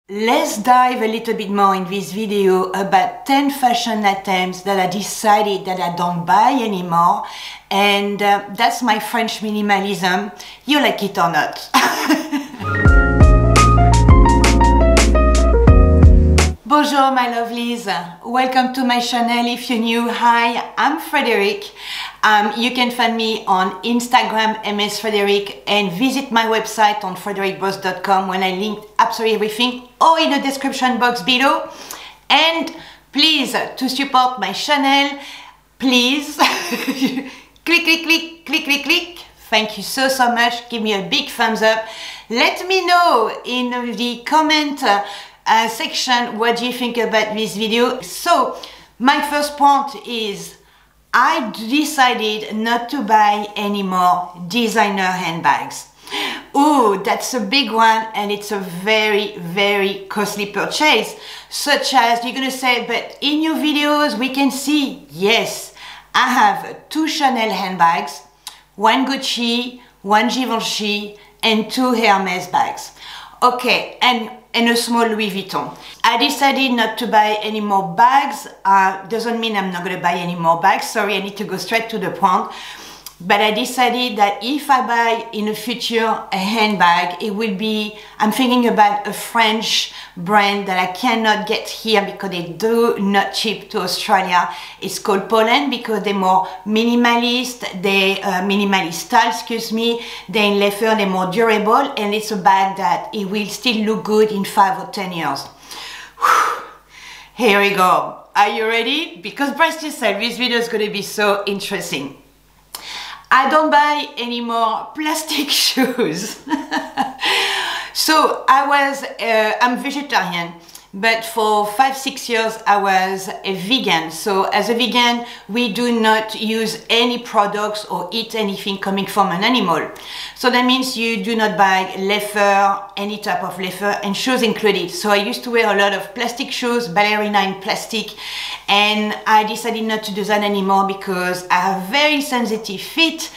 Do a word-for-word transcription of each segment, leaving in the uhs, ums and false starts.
Let's dive a little bit more in this video about ten fashion items that I decided that I don't buy anymore, and uh, that's my French minimalism. You like it or not? Bonjour my lovelies, welcome to my channel. If you're new, hi, I'm Frederic. Um, you can find me on Instagram, M S Frederic, and visit my website on frederic boss dot com when I link absolutely everything, or in the description box below. And please, to support my channel, please click, click, click, click, click, click. Thank you so, so much. Give me a big thumbs up. Let me know in the comment uh, Uh, section what do you think about this video. So my first point is I decided not to buy any more designer handbags. Oh, that's a big one, and it's a very very costly purchase. Such as, you're gonna say, but in your videos we can see. Yes, I have two Chanel handbags, one Gucci, one Givenchy, and two Hermes bags. Okay, and and a small Louis Vuitton. I decided not to buy any more bags. Uh, doesn't mean I'm not gonna buy any more bags. Sorry, I need to go straight to the point. But I decided that if I buy in the future a handbag, it will be, I'm thinking about a French brand that I cannot get here because they do not ship to Australia. It's called Pollen because they're more minimalist, they uh, minimalist style, excuse me. They're in leather, they're more durable, and it's a bag that it will still look good in five or ten years. Whew. Here we go. Are you ready? Because brace yourself, this video is going to be so interesting. I don't buy any more plastic shoes. So I was, uh, I'm vegetarian, but for five, six years I was a vegan. So as a vegan, we do not use any products or eat anything coming from an animal. So that means you do not buy leather, any type of leather, and shoes included. So I used to wear a lot of plastic shoes, ballerina in plastic, and I decided not to do that anymore because I have very sensitive feet,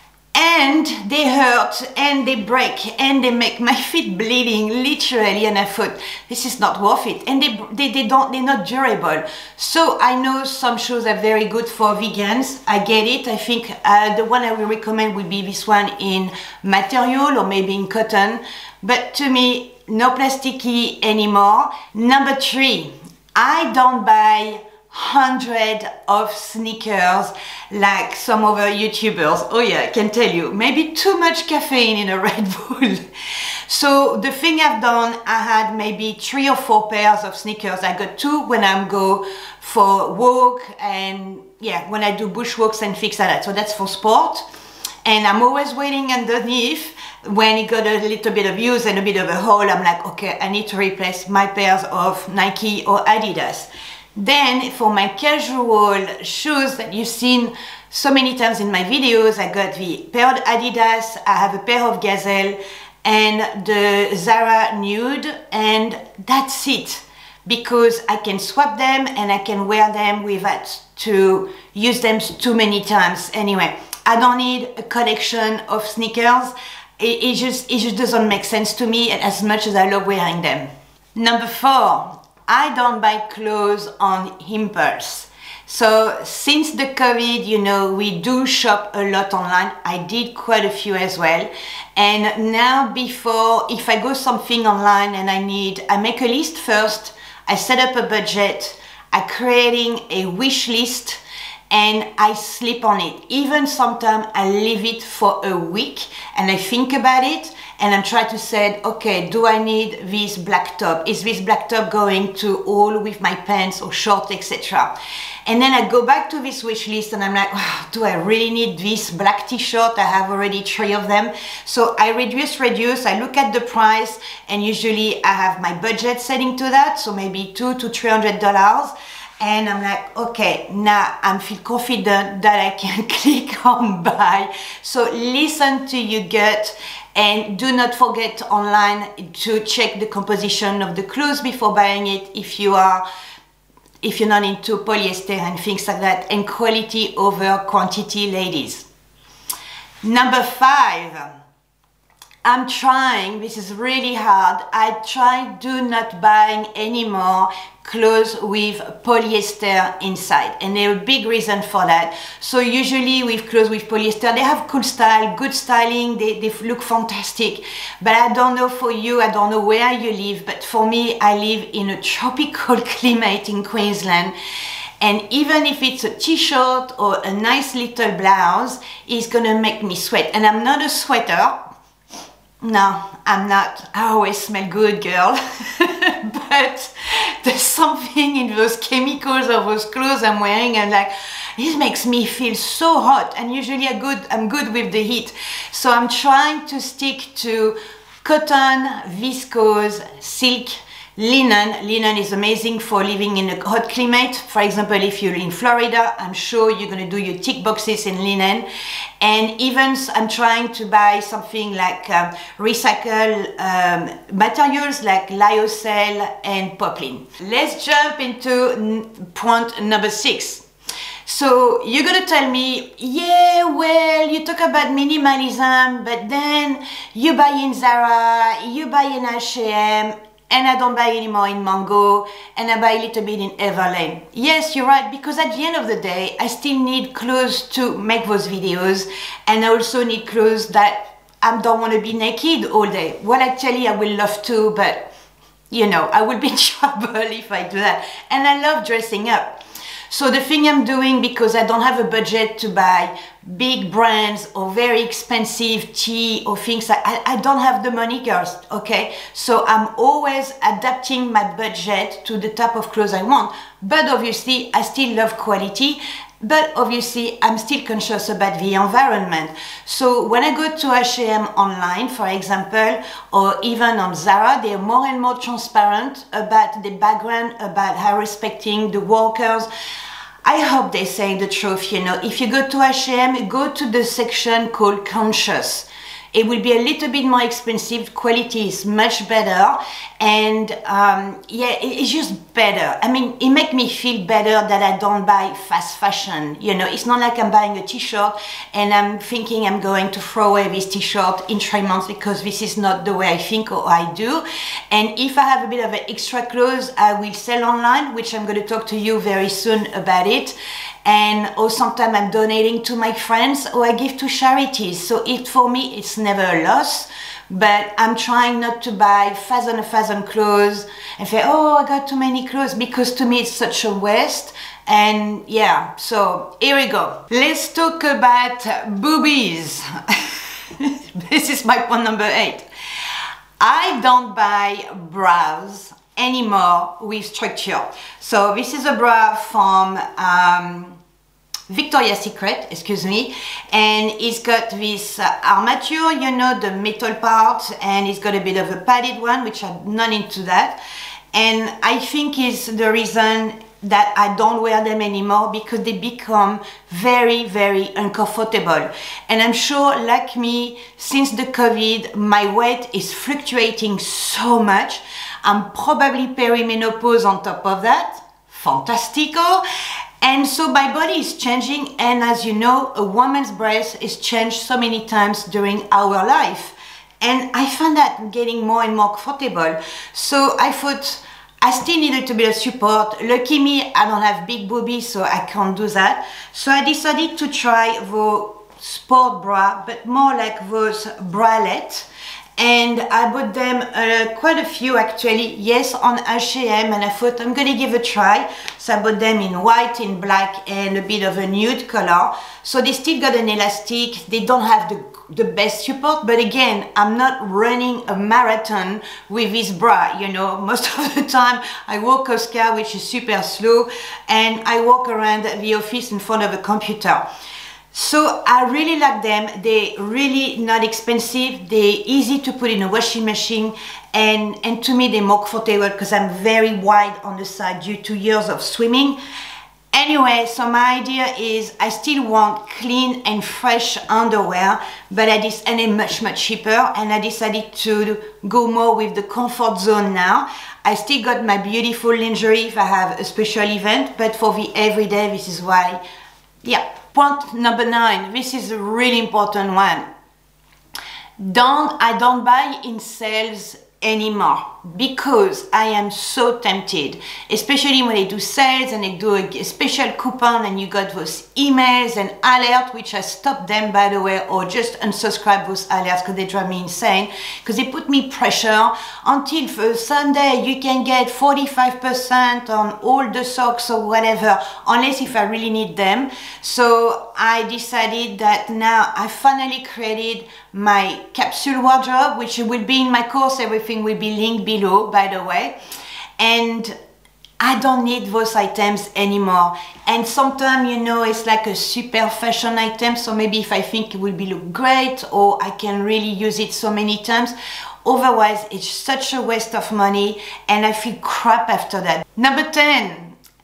and they hurt and they break and they make my feet bleeding literally, and I thought this is not worth it, and they, they, they don't they're not durable. So I know some shoes are very good for vegans. I get it. I think uh, the one I will recommend would be this one in material or maybe in cotton, but to me, no plasticky anymore. Number three, I don't buy hundred of sneakers like some other YouTubers. Oh yeah, I can tell you, maybe too much caffeine in a Red Bull. So the thing I've done, I had maybe three or four pairs of sneakers. I got two when I go for walk, and yeah, when I do bushwalks and things like that. So that's for sport, and I'm always waiting underneath. When it got a little bit of use and a bit of a hole, I'm like, okay, I need to replace my pairs of Nike or Adidas. Then for my casual shoes that you've seen so many times in my videos, I got the pair of Adidas, I have a pair of Gazelle, and the Zara Nude, and that's it. Because I can swap them and I can wear them without to use them too many times. Anyway, I don't need a collection of sneakers. It, it, just, it just doesn't make sense to me, as much as I love wearing them. Number four. I don't buy clothes on impulse. So since the COVID, you know, we do shop a lot online. I did quite a few as well. And now, before, if I go something online and I need, I make a list first, I set up a budget, I'm creating a wish list, and I sleep on it. Even sometimes I leave it for a week and I think about it, and I'm trying to say, okay, do I need this black top? Is this black top going to all with my pants or short, et cetera? And then I go back to this wish list and I'm like, oh, do I really need this black t-shirt? I have already three of them. So I reduce, reduce, I look at the price, and usually I have my budget setting to that, so maybe two to three hundred dollars. And I'm like, okay, now I feel confident that I can click on buy. So listen to your gut, and do not forget online to check the composition of the clothes before buying it if you are if you're not into polyester and things like that, and quality over quantity, ladies. Number five, I'm trying, this is really hard, I try do not buying anymore clothes with polyester inside, and there are a big reason for that. So usually with clothes with polyester, they have cool style, good styling, they, they look fantastic, but I don't know for you, I don't know where you live, but for me, I live in a tropical climate in Queensland, and even if it's a t-shirt or a nice little blouse, it's gonna make me sweat, and I'm not a sweater. No, I'm not. I always smell good, girl. But there's something in those chemicals of those clothes I'm wearing, and like, this makes me feel so hot, and usually I'm good, I'm good with the heat. So I'm trying to stick to cotton, viscose, silk, linen. Linen is amazing for living in a hot climate. For example, if you're in Florida, I'm sure you're going to do your tick boxes in linen. And even I'm trying to buy something like um, recycled um, materials like lyocell and poplin. Let's jump into point number six. So you're gonna tell me, yeah, well, you talk about minimalism, but then you buy in Zara, you buy in H and M, and I don't buy anymore in Mango, and I buy a little bit in Everlane. Yes, you're right, because at the end of the day, I still need clothes to make those videos, and I also need clothes that I don't want to be naked all day. Well, actually, I will love to, but you know, I will be in trouble if I do that. And I love dressing up. So the thing I'm doing, because I don't have a budget to buy big brands or very expensive tea or things like I, I don't have the money, girls, okay? So I'm always adapting my budget to the type of clothes I want. But obviously, I still love quality. But obviously, I'm still conscious about the environment. So when I go to H and M online, for example, or even on Zara, they are more and more transparent about the background, about how respecting the workers. I hope they're saying the truth, you know. If you go to H and M, go to the section called Conscious. It will be a little bit more expensive, quality is much better, and um, yeah, it's just better. I mean, it makes me feel better that I don't buy fast fashion, you know. It's not like I'm buying a t-shirt and I'm thinking I'm going to throw away this t-shirt in three months because this is not the way I think or I do. And if I have a bit of extra clothes, I will sell online, which I'm going to talk to you very soon about it. And or sometimes I'm donating to my friends or I give to charities. So it for me, it's never a loss. But I'm trying not to buy thousand and thousand clothes and say, oh, I got too many clothes, because to me it's such a waste. And yeah, so here we go. Let's talk about boobies. This is my point number eight. I don't buy bras anymore with structure. So this is a bra from um, Victoria's Secret, excuse me, and it's got this uh, armature, you know, the metal part, and it's got a bit of a padded one, which I'm not into that. And I think is the reason that I don't wear them anymore, because they become very, very uncomfortable. And I'm sure, like me, since the COVID, my weight is fluctuating so much. I'm probably perimenopause on top of that. Fantastico. And so my body is changing, and as you know, a woman's breast is changed so many times during our life. And I find that getting more and more comfortable. So I thought I still need a little bit of support. Lucky me, I don't have big boobies, so I can't do that. So I decided to try the sport bra, but more like those bralettes. And I bought them uh, quite a few actually, yes, on H and M, and I thought I'm gonna give a try. So I bought them in white, in black, and a bit of a nude color. So they still got an elastic, they don't have the, the best support, but again, I'm not running a marathon with this bra, you know. Most of the time I walk Oscar, which is super slow, and I walk around the office in front of a computer. So I really like them. They're really not expensive. They're easy to put in a washing machine, and, and to me they're more comfortable because I'm very wide on the side due to years of swimming. Anyway, so my idea is I still want clean and fresh underwear, but I just and it's much much cheaper, and I decided to go more with the comfort zone now. I still got my beautiful lingerie if I have a special event, but for the everyday, this is why, yeah. Point number nine, this is a really important one. Don't, I don't buy in sales anymore because I am so tempted, especially when they do sales and they do a special coupon and you got those emails and alerts, which I stopped them by the way, or just unsubscribe those alerts because they drive me insane, because they put me pressure until for Sunday you can get forty-five percent on all the socks or whatever, unless if I really need them. So I decided that now I finally created my capsule wardrobe, which will be in my course. Everything will be linked below, by the way, and I don't need those items anymore. And sometimes, you know, it's like a super fashion item, so maybe if I think it will be look great or I can really use it so many times, otherwise it's such a waste of money and I feel crap after that. Number ten,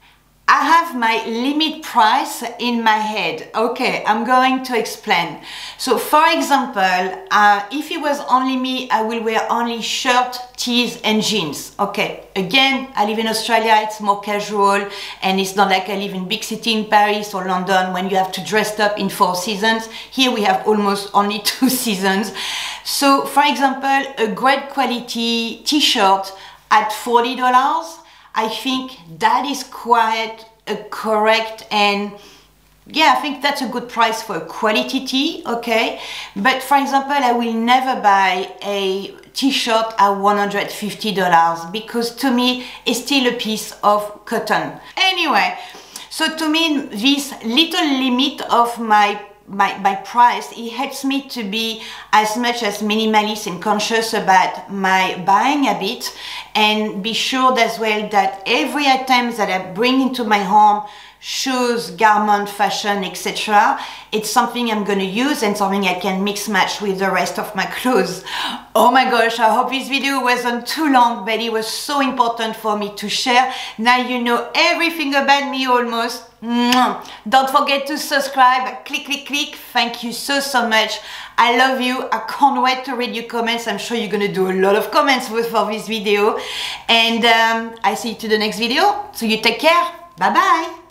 I have my limit price in my head. Okay, I'm going to explain. So for example, uh, if it was only me, I will wear only shirt, tees and jeans. Okay, again, I live in Australia, it's more casual and it's not like I live in big city in Paris or London when you have to dress up in four seasons. Here we have almost only two seasons. So for example, a great quality t-shirt at forty dollars, I think that is quite a correct, and yeah, I think that's a good price for a quality tee, okay? But for example, I will never buy a t-shirt at one hundred fifty dollars because to me, it's still a piece of cotton. Anyway, so to me, this little limit of my My, my price, it helps me to be as much as minimalist and conscious about my buying habit, and be sure as well that every item that I bring into my home, shoes, garment, fashion, et cetera, it's something I'm going to use and something I can mix match with the rest of my clothes. Oh my gosh, I hope this video wasn't too long, but it was so important for me to share. Now you know everything about me almost. Don't forget to subscribe, click, click, click. Thank you so, so much. I love you. I can't wait to read your comments. I'm sure you're going to do a lot of comments for this video. And um, I see you to the next video. So you take care. Bye-bye.